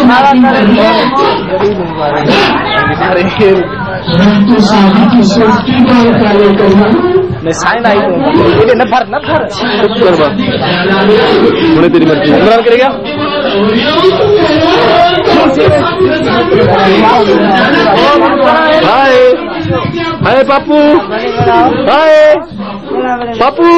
तेरी मर्जी इमरान करेगा। हाय हाय पापू, हाय पापू।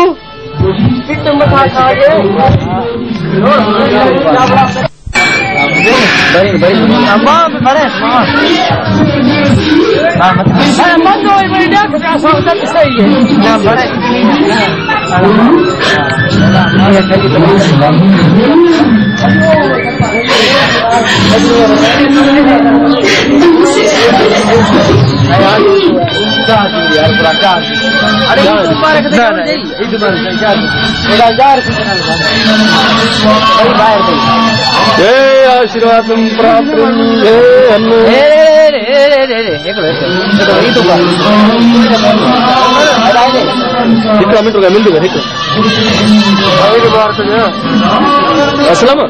आशीर्वाद प्राप्त असलम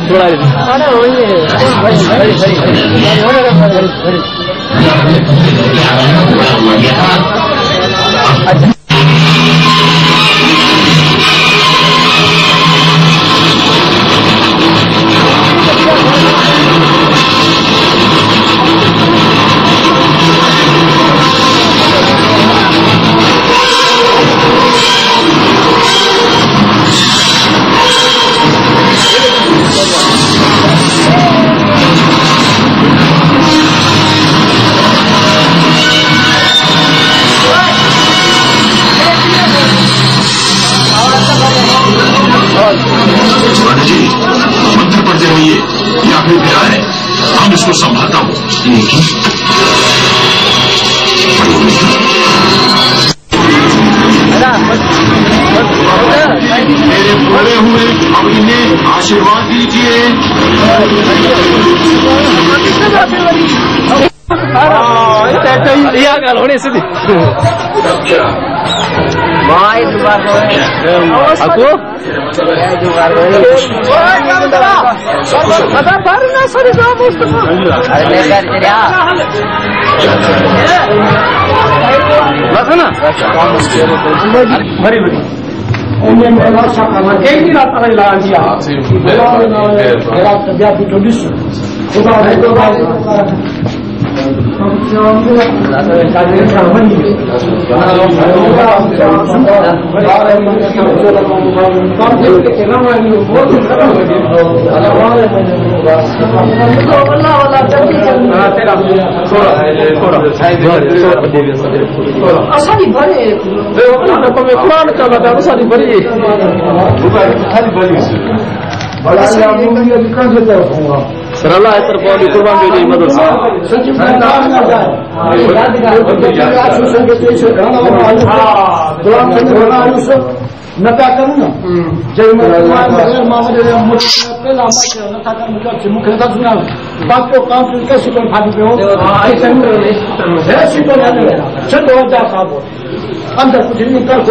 मंत्र पढ़ते रहिए या फिर गिरा है, हम इसको संभालता हूँ। मेरे बड़े हुए अब इन्हें आशीर्वाद दीजिए। aku सरला है तरफ कुर्बान बेटी मदरसा नका करू ना जय मुख्यता सुना बाकी काम कैसे कर फाटी पे हो साहब अंदर कुछ नहीं कर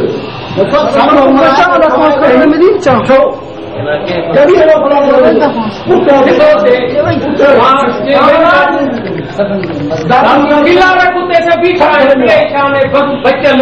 कुत्ते से बीठा बच्चन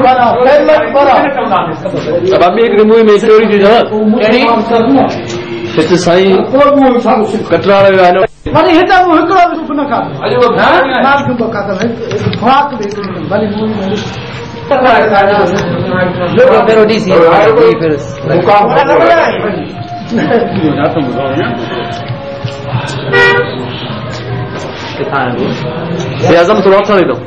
अब एक रिमूव में स्टोरी थी हिते साईं कटरा रहियो आहे वरी हिते हिकिड़ो बि सुख न खाधो खुराक बि भली आजम थोड़ा अच्छा नहीं दो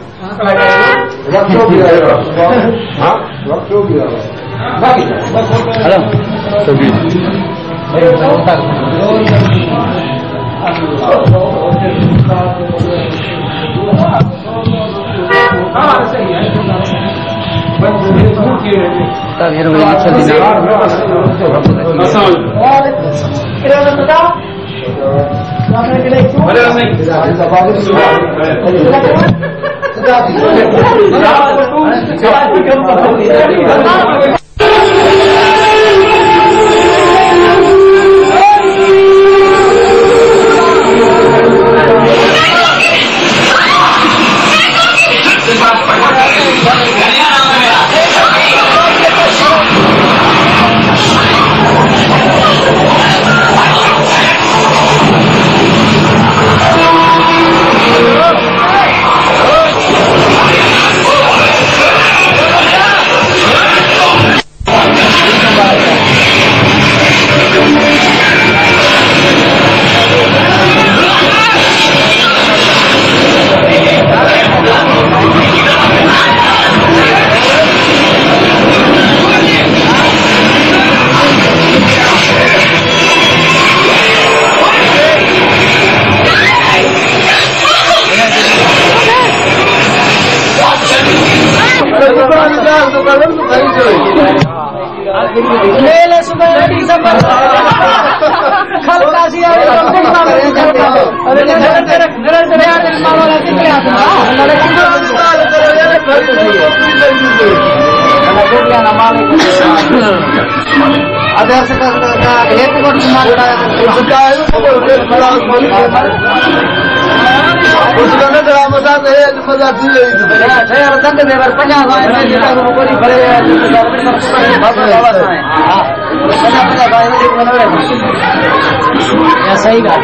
सही गाड़ी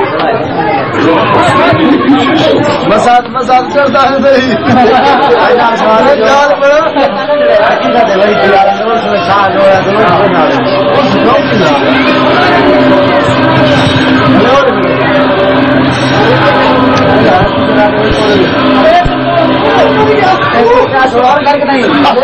मसाद चढ़ता है और करके नहीं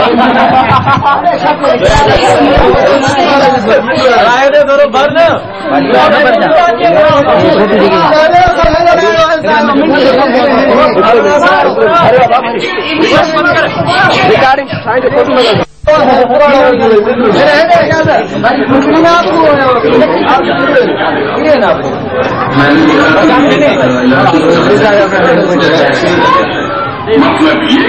मतलब ये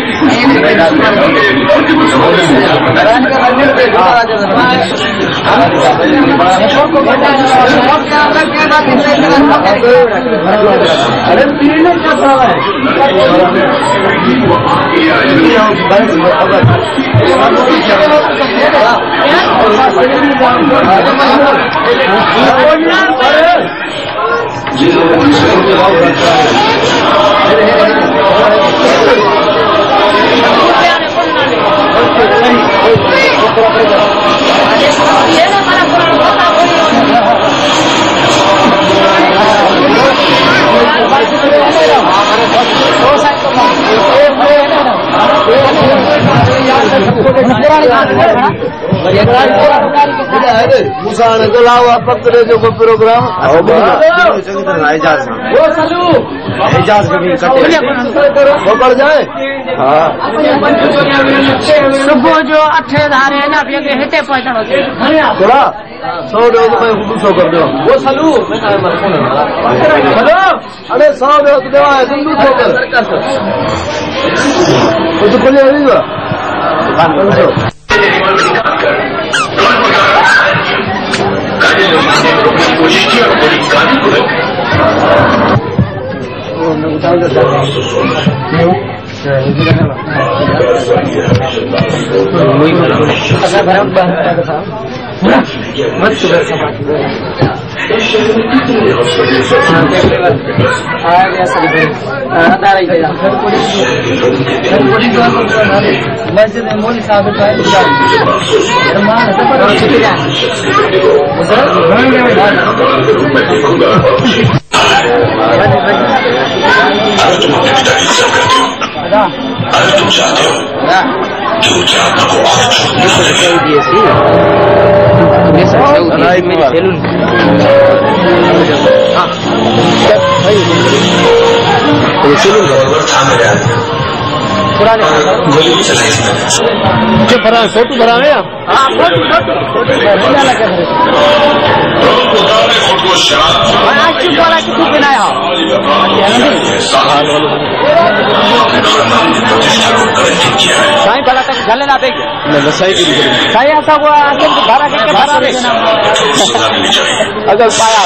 पकड़े जो प्रोग्राम पकड़ जाए सुबह जो 8 धारे ना हिते पहुंचणो थोड़ा 100 200 कर दो वो सलू अरे 100 देवा है तुम 200 कर तो खुले होगा कोशिश की और बड़ी गाली को मस्जिद में मोदी साहब तुम चाहते हो जो चाहता हो पुराने फोटो भरा है साईं भला तक झले ना देख साईं ऐसा हुआ भरा के भरा अगर पाया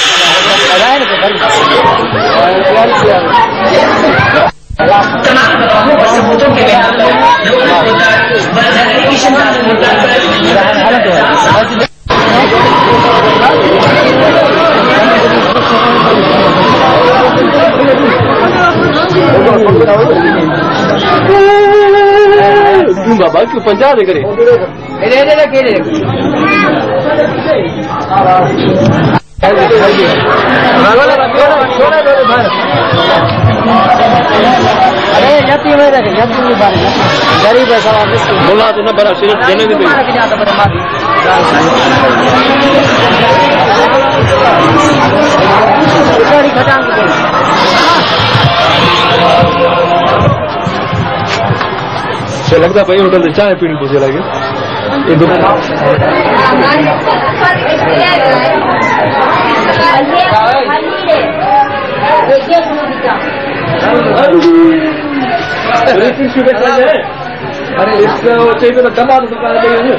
बाबा क्यों पंजा दे करे अरे जाती में रखे जाती में बारे गरीब है सब बोला तो ना बड़ा सिर्फ देने दे अच्छा लगता भाई होटल से चाय पीने पूछे लगे ये दुकान अरे इसका चाहिए तो दबा तो दुकान चाहिए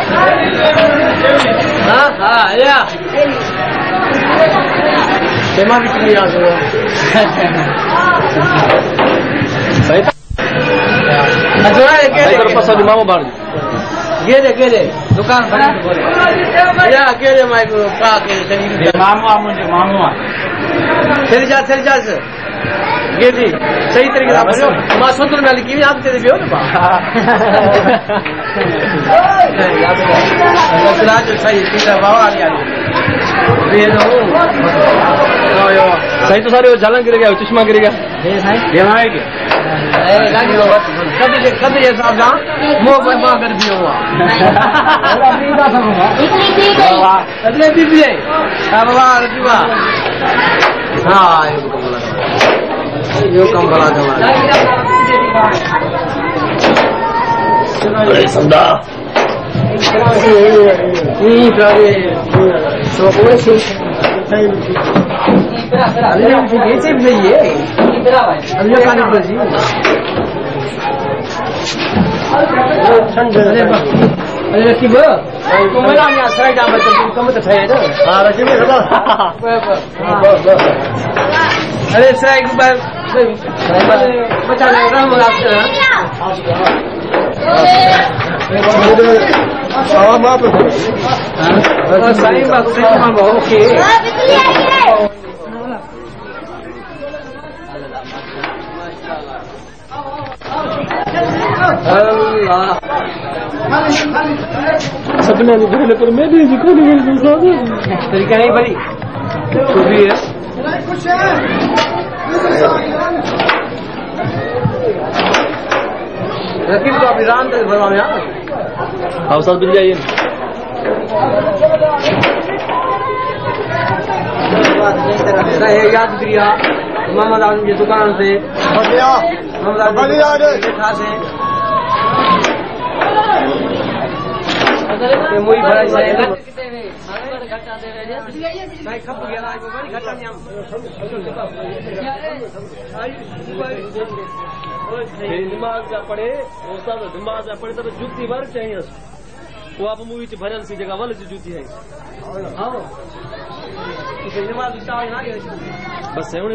हाँ हाँ या सेमा भी चली आ सही मामा बाढ़ गेले दुकान या गेले माइको का के मामा मुझे मामा चली जा सर ये जी सही तरीके से बोलो मां सुंदर में लिखी याद तेरे भी हो ना याद राज सही सीधा बाबा आ गया सही तो सारे जालन गिर गया चश्मा गिर गया ये भाई के कभी ये साहब जा मुंह पर मां कर दियो हुआ अगले भी है बाबा रजुआ हां यो कम बड़ा जमाना अरे समझा नहीं प्रावे तो पूरे से अरे हम ये से भी है अब ये खाने पर जी अरे की बो को मेरा यहाँ सराय जाम तो कम तो है ना हां रजी में खड़ा अरे सराय के बाद बचा ले राम आपसे हां बाप हां सही बात से हम ओके अल्लाह सपने में दिखने पर मैं भी दिखने में तरीका नहीं बड़ी तो भी है रकीब तो अभी राम तक भरवा में आप सब मिल जाइए याद क्रिया मोहम्मद आजम की दुकान से मोहम्मद आजम से मुई भराई से नहीं खप गया ना को बड़ी घटा नहीं दिमाग जा पड़े वो सब दिमाग जा पड़े तब जुती वर्क चाहिए वो आप मूवी च भरल सी जगह वाले जुती है हां दिमाग चाहे ना बस है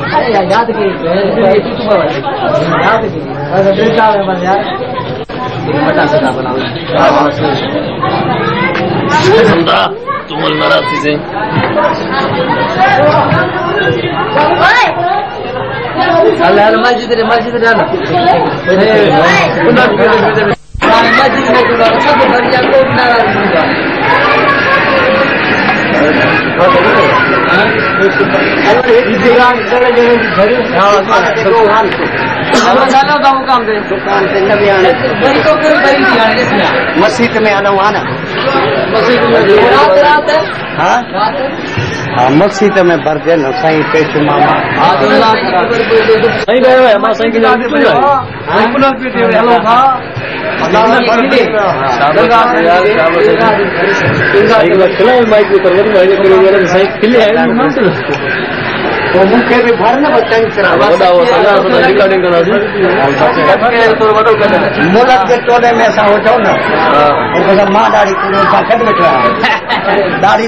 याद की याद की मटा सदा बनाओ तुम नाराज थी अल्लाह मस्जिद रे डालो मस्जिद में तो सब बढ़िया को नाराज होगा दुकान पे नबी आने मस्जिद में आना हुआ ना मस्जिद में रात हाँ मस्जिद में बरजे न साईं पेश मामा साईं गयो है मां साईं की जान पे हेलो था तो मुझे भी भरना बच्चन रिकॉर्डिंग करा मुल्क के टोले में ऐसा हो जाओ ना माँ दाढ़ी कट बैठा दाढ़ी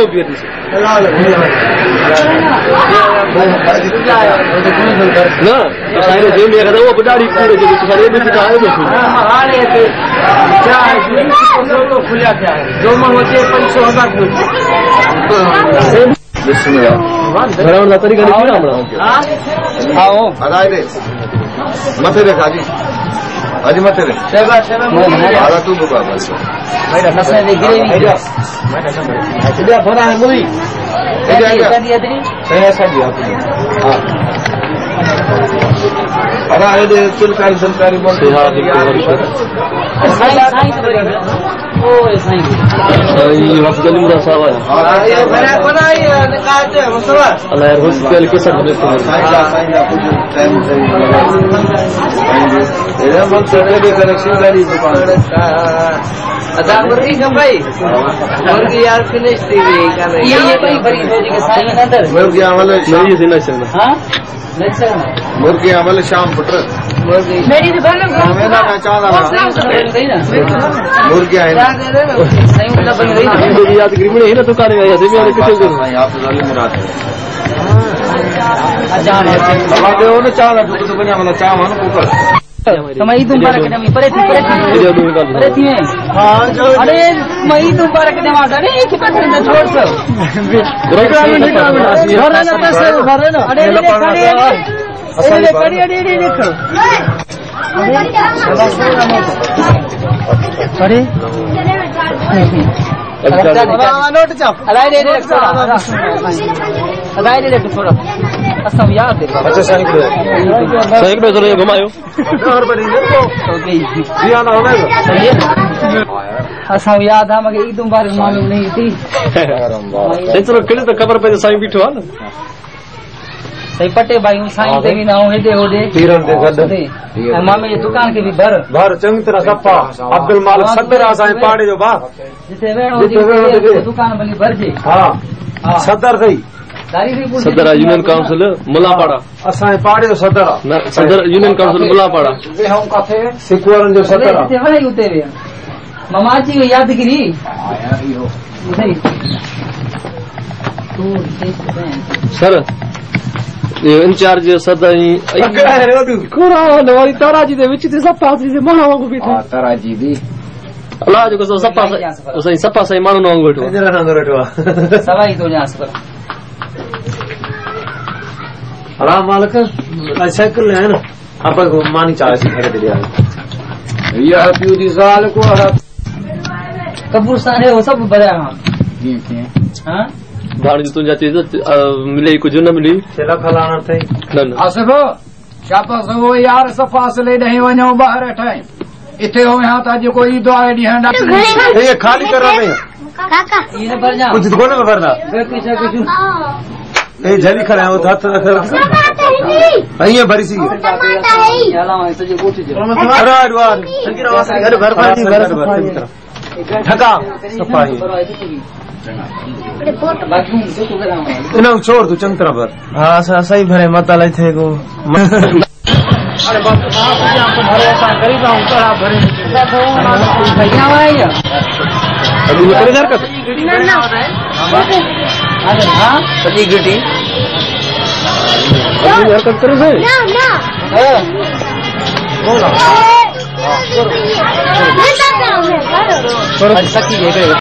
खुलिया क्या है जो मन होते 500,000 तरीका आओ मथे रे काजी आज मथे रे आला तू बुका बस मेरा नसा ने गिरे भरा है मुई ऐसा दिया हां अरे आए दे सरकारी सरकारी बोल ये अफजल मुरा साहब है ये बड़ा बड़ा ये निकालते हैं मुस्तफा अल्लाह यार हॉस्पिटल के सब में ये मन चले के कनेक्शन गाड़ी दुकान अच्छा मुर्गी कब भाई मुर्गी यार फिनिश थी कर रही ये कोई बड़ी मुर्गी के साथ में अंदर मुर्गी अमल नहीं से नहीं सकना हां नहीं सकना मुर्गी अमल शाम पुत्र मुर्गी मेरी दुकान में मेरा ना चाहता मुर्गी है ना सही मतलब बन रही है याद ग्रीन है ना दुकान में ऐसे भी किसे करूं आप जाली मुराद है अजान है बाबा दे ना चाहता तो बनिया मतलब चाह मन कुकर मई तुम पर के दमी परे थी में हां जो अरे मई तुम पर के दमा अरे एक ही पत्थर में छोड़ सब भरना ना पैसे भरना अरे अरे देखो अरे नोट चाप अलाई दे थोड़ा असम याद है अच्छा सही को जरा घुमायो और बनेंगे तो दिया ना होगा असम याद है मगर ईद मुबारक मालूम नहीं थी सही चलो केड़े तो खबर पे साईं बीठो है ना सही पटे भाई साईं देवी ना हो हेडे होडे तीरन दे गड मामे ये दुकान के भी भर चंगी तरह सफा अब्दुल मालिक सदर असां पाड़े जो बा जिते वेणो दुकान भली भर जे हां सदर सही सदर यूनियन काउंसिल मुलापाड़ा असां पाड़े जो सदर ना सदर यूनियन काउंसिल मुलापाड़ा वे हम काथे सिकवरन जो सदर जिते वही उते वे ममाची को यादगिरी सर ये इंचार्ज सदाई कोरा नवारी ताराजी दे विच ते सपा से मां वांगु भी ताराजी दी अल्लाह जो सपा सही सपा सही मानु न वांगु बैठो जरा न बैठो सवाई तो जास पर अल्लाह मालिक साइकिल है ना आप को मानी चाहे से खड़े दिया ये पीऊ दी साल को कपूरस्तान है वो सब बड़ा हां भाण जो तुझा चीज मिले कुछ न मिली चला खलाना थे न आसिफ शापा सो यार सफा से ले नहीं वनो बाहर ठई इथे हो यहां ता जो कोई दुआ दी हंडा ये खाली कर रहे हैं काका ये भर जा कुछ दुकान में भरना कुछ ए जली खड़ा है वो हाथ रख ये भरी सी अलावा से जो कोठी जो अरे अडवार घर भर घर ठका सफाई इना छोड़ तू चंतरा भर हां सही भरे मत लाई थे को अरे बस आप यहां पर भरे ऐसा गरीब हूं कड़ा भरे भैया भाई अभी करे घर का अरे हां सजी गिटी अभी घर का करे से ना बोला सकी